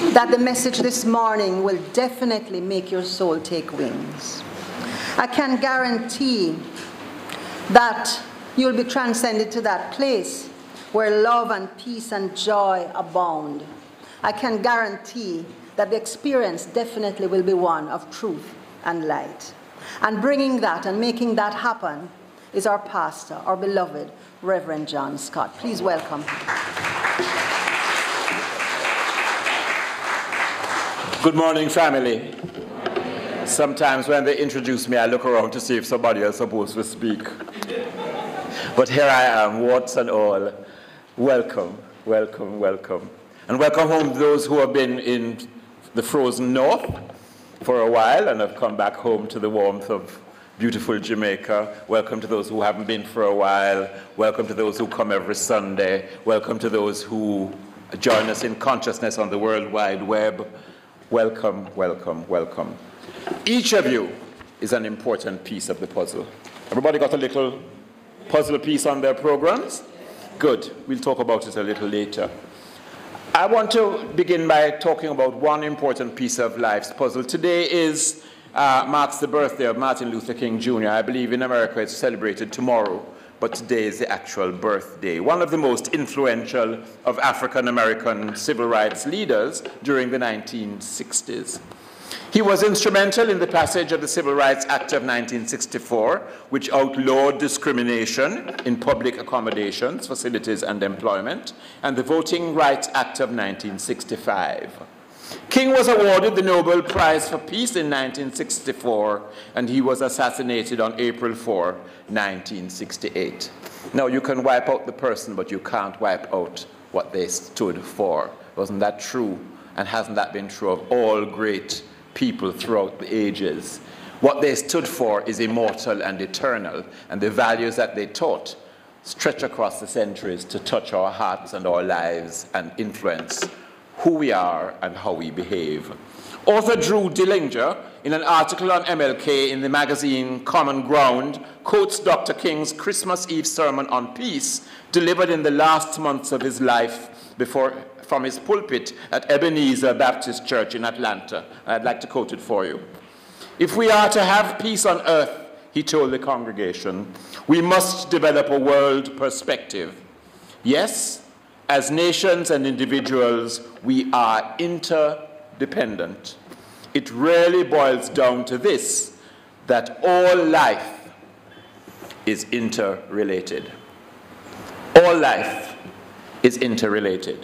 that the message this morning will definitely make your soul take wings. I can guarantee that you'll be transcended to that place where love and peace and joy abound. I can guarantee that the experience definitely will be one of truth and light. And bringing that and making that happen is our pastor, our beloved Reverend John Scott. Please welcome him. Good morning, family. Sometimes when they introduce me, I look around to see if somebody else is supposed to speak. But here I am, warts and all. Welcome, welcome, welcome. And welcome home those who have been in the frozen north for a while and have come back home to the warmth of beautiful Jamaica. Welcome to those who haven't been for a while. Welcome to those who come every Sunday. Welcome to those who join us in consciousness on the World Wide Web. Welcome, welcome, welcome. Each of you is an important piece of the puzzle. Everybody got a little puzzle piece on their programs? Good. We'll talk about it a little later. I want to begin by talking about one important piece of life's puzzle. Today marks the birthday of Martin Luther King Jr. I believe in America it's celebrated tomorrow, but today is the actual birthday. One of the most influential of African American civil rights leaders during the 1960s. He was instrumental in the passage of the Civil Rights Act of 1964, which outlawed discrimination in public accommodations, facilities, and employment, and the Voting Rights Act of 1965. King was awarded the Nobel Prize for Peace in 1964, and he was assassinated on April 4, 1968. Now, you can wipe out the person, but you can't wipe out what they stood for. Wasn't that true? And hasn't that been true of all great people throughout the ages? What they stood for is immortal and eternal, and the values that they taught stretch across the centuries to touch our hearts and our lives and influence who we are and how we behave. Author Drew Dillinger, in an article on MLK in the magazine Common Ground, quotes Dr. King's Christmas Eve sermon on peace, delivered in the last months of his life from his pulpit at Ebenezer Baptist Church in Atlanta. I'd like to quote it for you. "If we are to have peace on earth," he told the congregation, "we must develop a world perspective. Yes, as nations and individuals, we are interdependent. It really boils down to this, that all life is interrelated. All life is interrelated."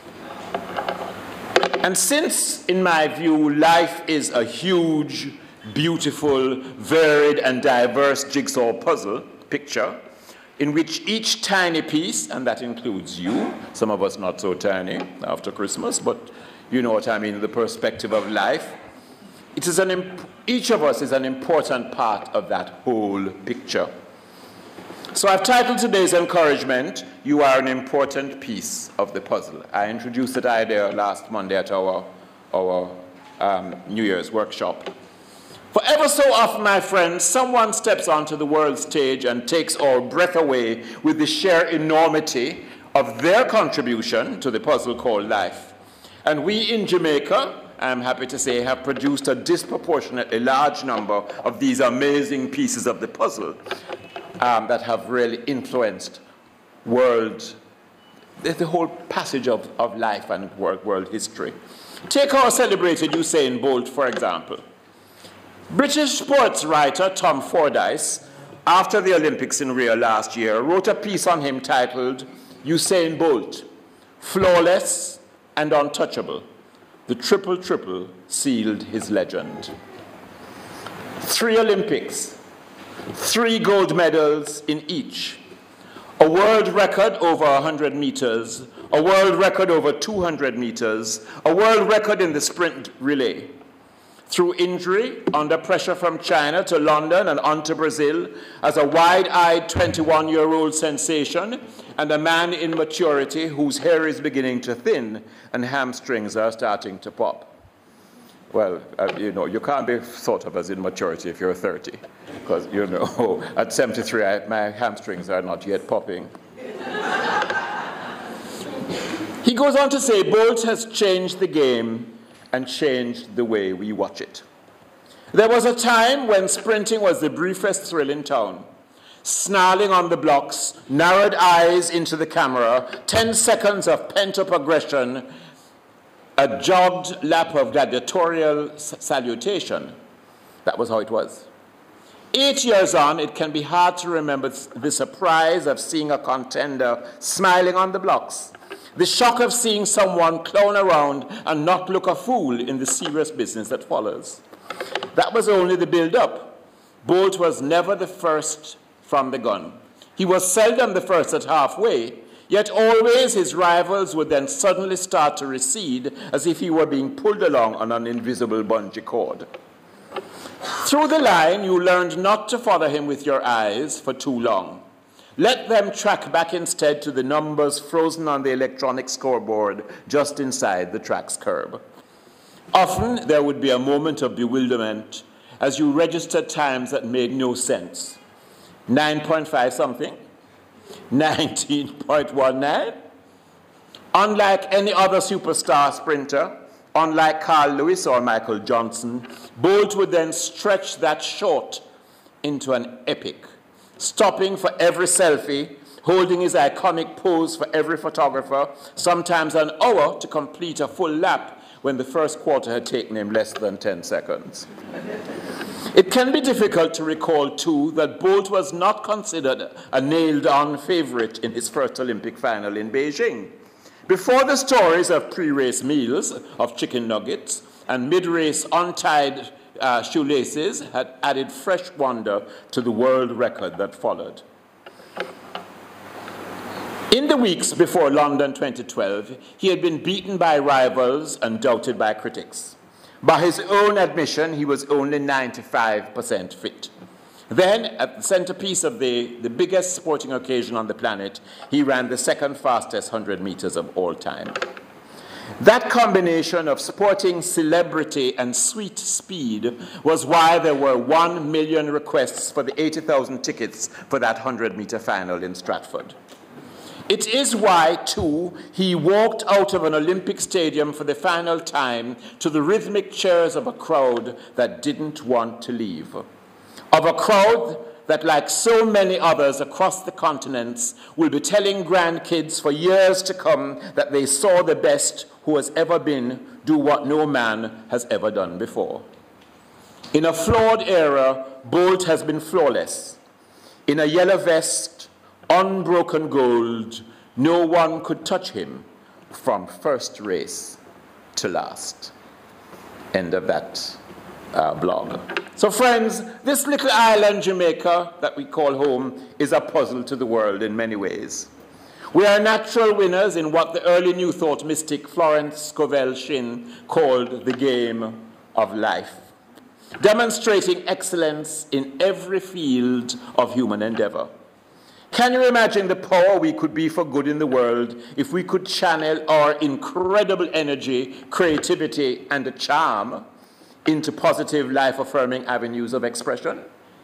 And since, in my view, life is a huge, beautiful, varied, and diverse jigsaw puzzle picture, in which each tiny piece, and that includes you, some of us not so tiny after Christmas, but you know what I mean, the perspective of life, each of us is an important part of that whole picture. So I've titled today's encouragement, "You Are an Important Piece of the Puzzle." I introduced that idea last Monday at our New Year's workshop. For ever so often, my friends, someone steps onto the world stage and takes our breath away with the sheer enormity of their contribution to the puzzle called life. And we in Jamaica, I'm happy to say, have produced a disproportionately large number of these amazing pieces of the puzzle that have really influenced the whole passage of life and world history. Take our celebrated Usain Bolt, for example. British sports writer Tom Fordyce, after the Olympics in Rio last year, wrote a piece on him titled "Usain Bolt, Flawless and Untouchable. The triple sealed his legend." 3 Olympics, 3 gold medals in each, a world record over 100 meters, a world record over 200 meters, a world record in the sprint relay. Through injury, under pressure from China to London and on to Brazil, as a wide-eyed 21-year-old sensation and a man in maturity whose hair is beginning to thin and hamstrings are starting to pop. Well, you know, you can't be thought of as in maturity if you're 30, because, you know, at 73, my hamstrings are not yet popping. He goes on to say, Bolt has changed the game and changed the way we watch it. There was a time when sprinting was the briefest thrill in town. Snarling on the blocks, narrowed eyes into the camera, 10 seconds of pent-up aggression, a jogged lap of gladiatorial salutation. That was how it was. 8 years on, it can be hard to remember the surprise of seeing a contender smiling on the blocks, the shock of seeing someone clown around and not look a fool in the serious business that follows. That was only the build-up. Bolt was never the first from the gun. He was seldom the first at halfway, yet always his rivals would then suddenly start to recede as if he were being pulled along on an invisible bungee cord. Through the line, you learned not to follow him with your eyes for too long. Let them track back instead to the numbers frozen on the electronic scoreboard just inside the track's curb. Often, there would be a moment of bewilderment as you registered times that made no sense. 9.5 something, 19.19. Unlike any other superstar sprinter, unlike Carl Lewis or Michael Johnson, Bolt would then stretch that short into an epic, stopping for every selfie, holding his iconic pose for every photographer, sometimes an hour to complete a full lap when the first quarter had taken him less than 10 seconds. It can be difficult to recall, too, that Bolt was not considered a nailed-on favorite in his first Olympic final in Beijing. Before the stories of pre-race meals, of chicken nuggets, and mid-race untied shoelaces had added fresh wonder to the world record that followed. In the weeks before London 2012, he had been beaten by rivals and doubted by critics. By his own admission, he was only 95% fit. Then, at the centerpiece of the biggest sporting occasion on the planet, he ran the second fastest 100 meters of all time. That combination of sporting celebrity and sweet speed was why there were 1 million requests for the 80,000 tickets for that 100-meter final in Stratford. It is why, too, he walked out of an Olympic stadium for the final time to the rhythmic cheers of a crowd that didn't want to leave. Of a crowd that, like so many others across the continents, will be telling grandkids for years to come that they saw the best who has ever been do what no man has ever done before. In a flawed era, Bolt has been flawless. In a yellow vest, unbroken gold, no one could touch him from first race to last. End of that blog. So friends, this little island Jamaica that we call home is a puzzle to the world in many ways. We are natural winners in what the early New Thought mystic Florence Scovell Shinn called the game of life, demonstrating excellence in every field of human endeavor. Can you imagine the power we could be for good in the world if we could channel our incredible energy, creativity, and a charm into positive, life-affirming avenues of expression?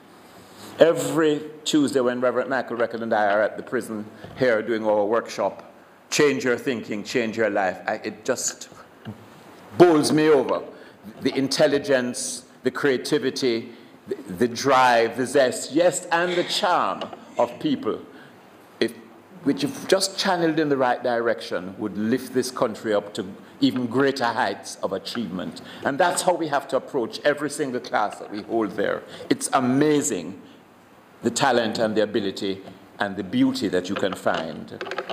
Every Tuesday when Reverend Michael Record and I are at the prison here doing our workshop, Change Your Thinking, Change Your Life, it just bowls me over. The intelligence, the creativity, the drive, the zest, yes, and the charm of people, which if just channeled in the right direction, would lift this country up to even greater heights of achievement. And that's how we have to approach every single class that we hold there. It's amazing, the talent and the ability and the beauty that you can find.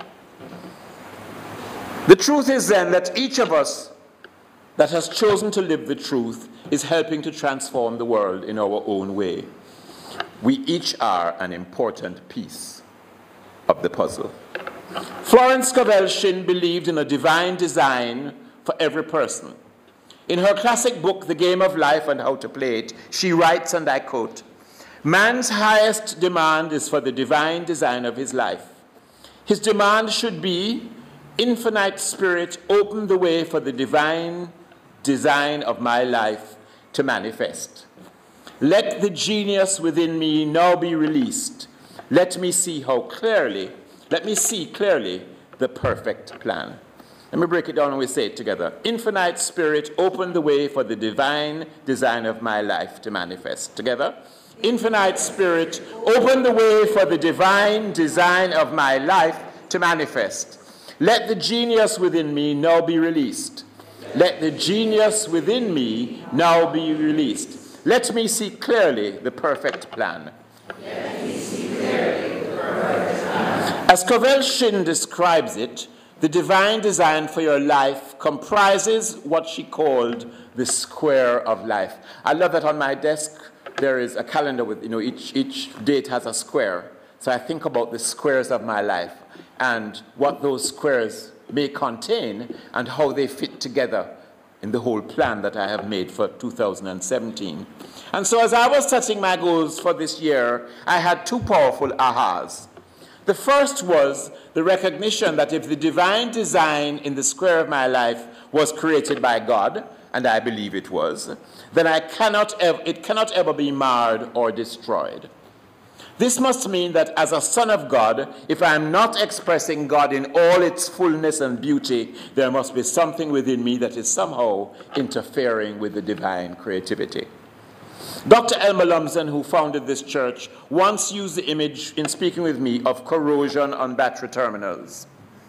The truth is then that each of us that has chosen to live the truth is helping to transform the world in our own way. We each are an important piece of the puzzle. Florence Scovell Shinn believed in a divine design for every person. In her classic book, The Game of Life and How to Play It, she writes, and I quote, "Man's highest demand is for the divine design of his life. His demand should be, infinite spirit, open the way for the divine design of my life to manifest. Let the genius within me now be released. Let me see clearly the perfect plan." Let me break it down and we say it together. Infinite Spirit, open the way for the divine design of my life to manifest. Together. Infinite Spirit, open the way for the divine design of my life to manifest. Let the genius within me now be released. Let the genius within me now be released. Let me see clearly the perfect plan. Let me see clearly the perfect plan. As Scovell Shinn describes it, the divine design for your life comprises what she called the square of life. I love that on my desk there is a calendar with, each date has a square. So I think about the squares of my life and what those squares may contain and how they fit together in the whole plan that I have made for 2017. And so as I was setting my goals for this year, I had two powerful ahas. The first was the recognition that if the divine design in the square of my life was created by God, and I believe it was, then it cannot ever be marred or destroyed. This must mean that as a son of God, if I am not expressing God in all its fullness and beauty, there must be something within me that is somehow interfering with the divine creativity. Dr. Elmer Lumsden, who founded this church, once used the image in speaking with me of corrosion on battery terminals.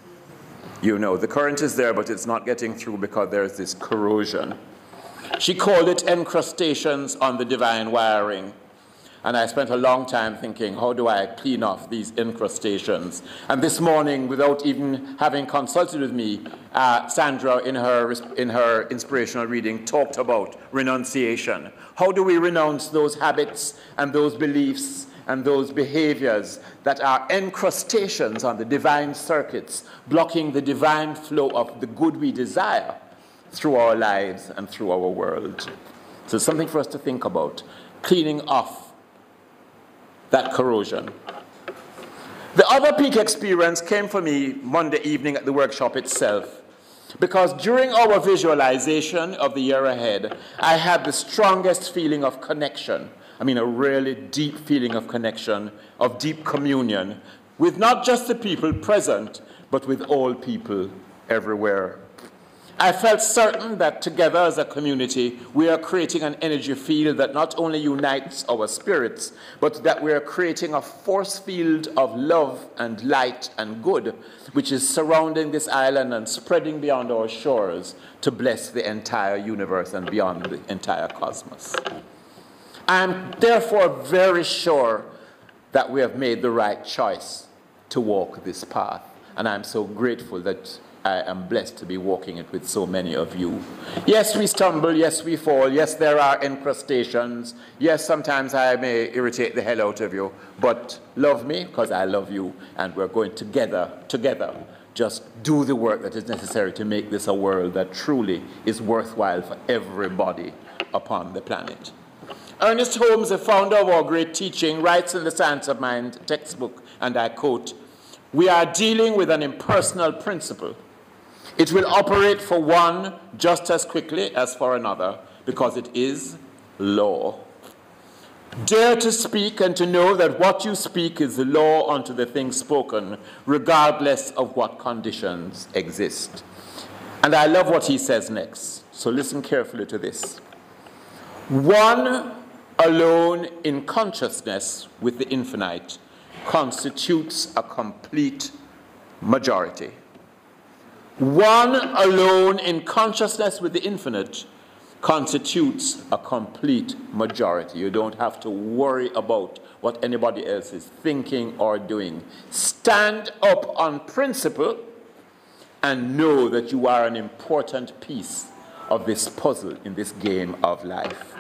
You know, the current is there, but it's not getting through because there's this corrosion. She called it encrustations on the divine wiring. And I spent a long time thinking, how do I clean off these incrustations? And this morning, without even having consulted with me, Sandra, in her inspirational reading, talked about renunciation. How do we renounce those habits and those beliefs and those behaviors that are encrustations on the divine circuits, blocking the divine flow of the good we desire through our lives and through our world? So it's something for us to think about, cleaning off that corrosion. The other peak experience came for me Monday evening at the workshop itself, because during our visualization of the year ahead, I had the strongest feeling of connection. I mean, a really deep feeling of connection, of deep communion, with not just the people present, but with all people everywhere. I felt certain that together as a community, we are creating an energy field that not only unites our spirits, but that we are creating a force field of love and light and good, which is surrounding this island and spreading beyond our shores to bless the entire universe and beyond the entire cosmos. I am therefore very sure that we have made the right choice to walk this path, and I'm so grateful that I am blessed to be walking it with so many of you. Yes, we stumble. Yes, we fall. Yes, there are incrustations. Yes, sometimes I may irritate the hell out of you. But love me because I love you. And we're going together, just do the work that is necessary to make this a world that truly is worthwhile for everybody upon the planet. Ernest Holmes, the founder of our great teaching, writes in the Science of Mind textbook, and I quote, "We are dealing with an impersonal principle. It will operate for one just as quickly as for another, because it is law. Dare to speak and to know that what you speak is the law unto the things spoken, regardless of what conditions exist." And I love what he says next, so listen carefully to this. One alone in consciousness with the infinite constitutes a complete majority. One alone in consciousness with the infinite constitutes a complete majority. You don't have to worry about what anybody else is thinking or doing. Stand up on principle and know that you are an important piece of this puzzle in this game of life.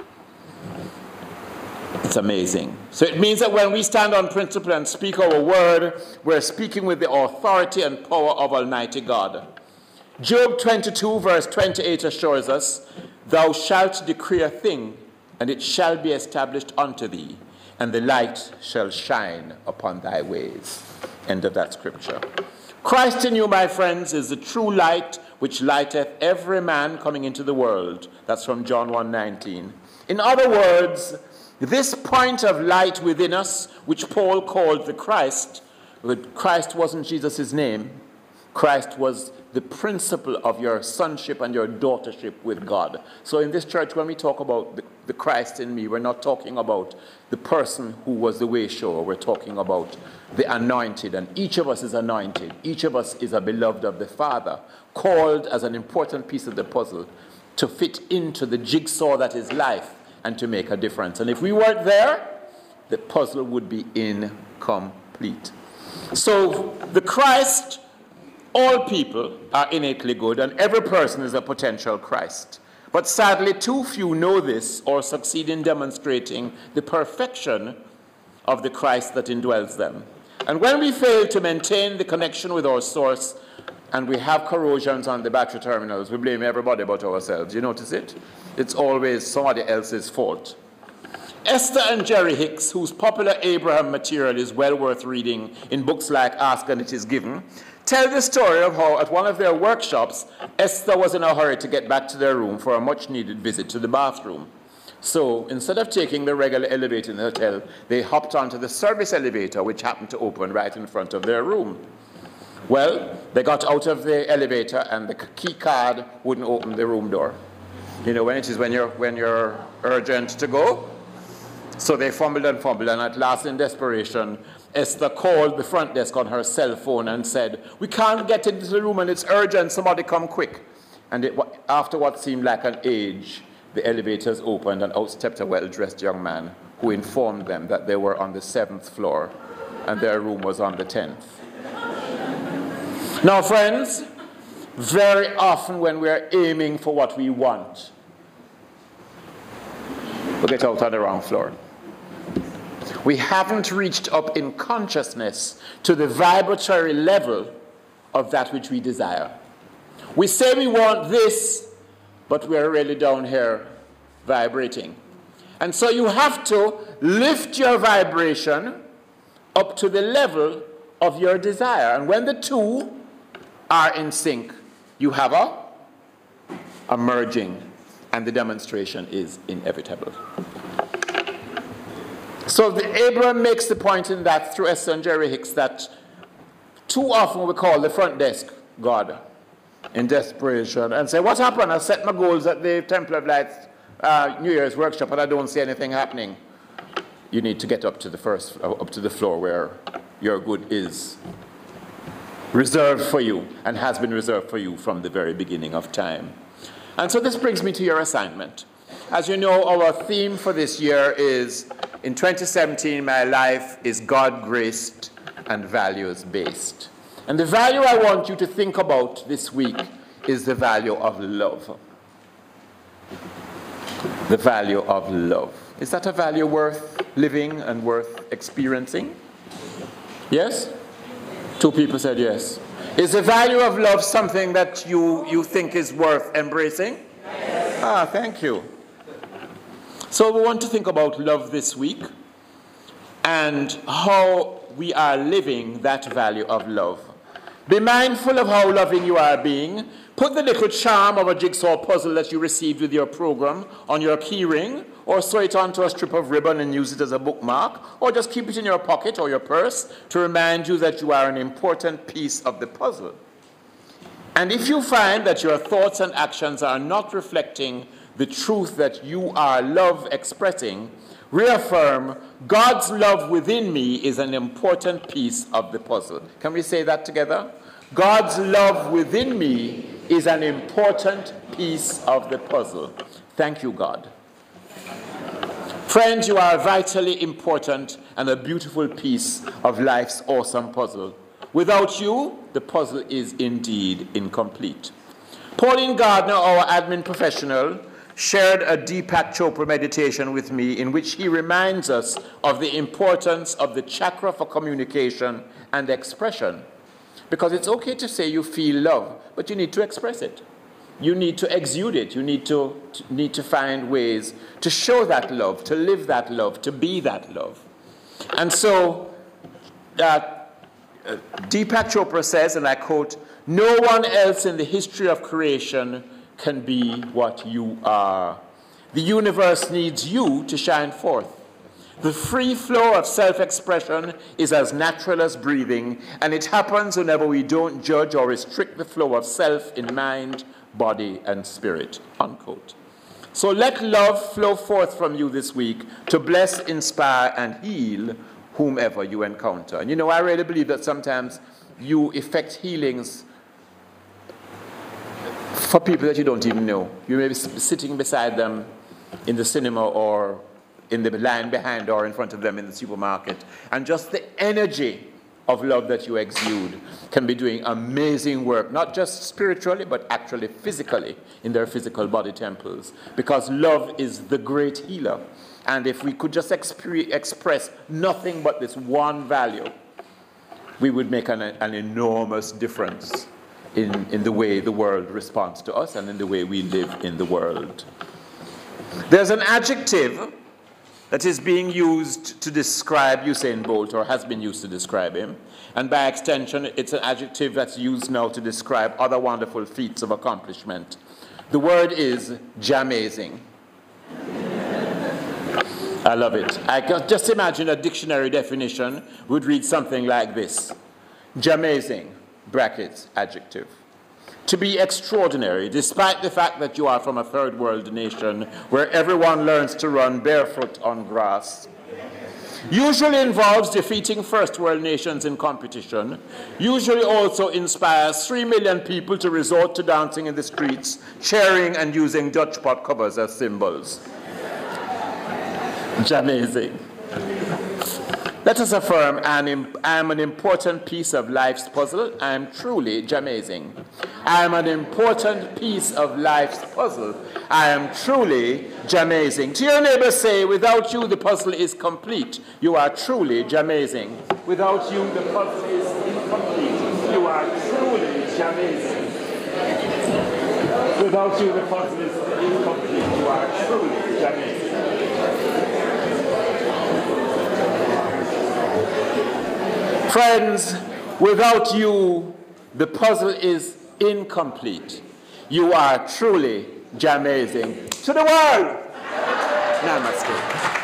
It's amazing. So it means that when we stand on principle and speak our word, we're speaking with the authority and power of Almighty God. Job 22 verse 28 assures us, "Thou shalt decree a thing, and it shall be established unto thee, and the light shall shine upon thy ways." End of that scripture. Christ in you, my friends, is the true light which lighteth every man coming into the world. That's from John 1:19. In other words, this point of light within us, which Paul called the Christ, but Christ wasn't Jesus' name. Christ was the principle of your sonship and your daughtership with God. So in this church, when we talk about the Christ in me, we're not talking about the person who was the way shower. We're talking about the anointed. And each of us is anointed. Each of us is a beloved of the Father, called as an important piece of the puzzle to fit into the jigsaw that is life and to make a difference. And if we weren't there, the puzzle would be incomplete. So the Christ, all people are innately good, and every person is a potential Christ. But sadly, too few know this or succeed in demonstrating the perfection of the Christ that indwells them. And when we fail to maintain the connection with our source, and we have corrosions on the battery terminals, we blame everybody but ourselves. You notice it? It's always somebody else's fault. Esther and Jerry Hicks, whose popular Abraham material is well worth reading in books like Ask and It Is Given, tell the story of how at one of their workshops, Esther was in a hurry to get back to their room for a much-needed visit to the bathroom. So instead of taking the regular elevator in the hotel, they hopped onto the service elevator, which happened to open right in front of their room. Well, they got out of the elevator and the key card wouldn't open the room door. You know, when you're urgent to go. So they fumbled, and at last, in desperation, Esther called the front desk on her cell phone and said, "We can't get into the room and it's urgent, somebody come quick." And after what seemed like an age, the elevators opened and out stepped a well-dressed young man who informed them that they were on the 7th floor and their room was on the 10th. Now, friends, very often when we are aiming for what we want, we get out on the wrong floor. We haven't reached up in consciousness to the vibratory level of that which we desire. We say we want this, but we're really down here vibrating. And so you have to lift your vibration up to the level of your desire. And when the two are in sync, you have a merging, and the demonstration is inevitable. So Abraham makes the point in that through Esther and Jerry Hicks that too often we call the front desk God in desperation and say, "What happened? I set my goals at the Temple of Lights New Year's workshop and I don't see anything happening." You need to get up to the floor where your good is reserved for you and has been reserved for you from the very beginning of time. And so this brings me to your assignment. As you know, our theme for this year is, in 2017, my life is God-graced and values-based. And the value I want you to think about this week is the value of love. The value of love. Is that a value worth living and worth experiencing? Yes? 2 people said yes. Is the value of love something that you think is worth embracing? Yes. Ah, thank you. So we want to think about love this week and how we are living that value of love. Be mindful of how loving you are being. Put the little charm of a jigsaw puzzle that you received with your program on your key ring, or sew it onto a strip of ribbon and use it as a bookmark, or just keep it in your pocket or your purse to remind you that you are an important piece of the puzzle. And if you find that your thoughts and actions are not reflecting the truth that you are love expressing, reaffirm, God's love within me is an important piece of the puzzle. Can we say that together? God's love within me is an important piece of the puzzle. Thank you, God. Friends, you are vitally important and a beautiful piece of life's awesome puzzle. Without you, the puzzle is indeed incomplete. Pauline Gardner, our admin professional, shared a Deepak Chopra meditation with me in which he reminds us of the importance of the chakra for communication and expression. Because it's okay to say you feel love, but you need to express it. You need to exude it. You need to find ways to show that love, to live that love, to be that love. And so Deepak Chopra says, and I quote, "No one else in the history of creation can be what you are. The universe needs you to shine forth. The free flow of self-expression is as natural as breathing, and it happens whenever we don't judge or restrict the flow of self in mind, body, and spirit, unquote. So let love flow forth from you this week to bless, inspire, and heal whomever you encounter. And you know, I really believe that sometimes you effect healings for people that you don't even know. You may be sitting beside them in the cinema or in the line behind or in front of them in the supermarket. And just the energy of love that you exude can be doing amazing work, not just spiritually, but actually physically in their physical body temples. Because love is the great healer. And if we could just express nothing but this one value, we would make an enormous difference in the way the world responds to us and in the way we live in the world. There's an adjective that is being used to describe Usain Bolt, or has been used to describe him. And by extension, it's an adjective that's used now to describe other wonderful feats of accomplishment. The word is jamazing. I love it. I can just imagine a dictionary definition would read something like this. Jamazing, brackets, adjective. To be extraordinary, despite the fact that you are from a third world nation where everyone learns to run barefoot on grass. Usually involves defeating first world nations in competition. Usually also inspires 3 million people to resort to dancing in the streets, cheering and using Dutch pot covers as symbols. Jamazing. Let us affirm I am an important piece of life's puzzle. I am truly jamazing. I am an important piece of life's puzzle. I am truly jamazing. To your neighbor say, without you the puzzle is complete. You are truly jamazing. Without you the puzzle is incomplete. You are truly jamazing. Without you the puzzle is incomplete. You are truly jamazing. Friends, without you, the puzzle is incomplete. You are truly jamazing to the world. Namaste.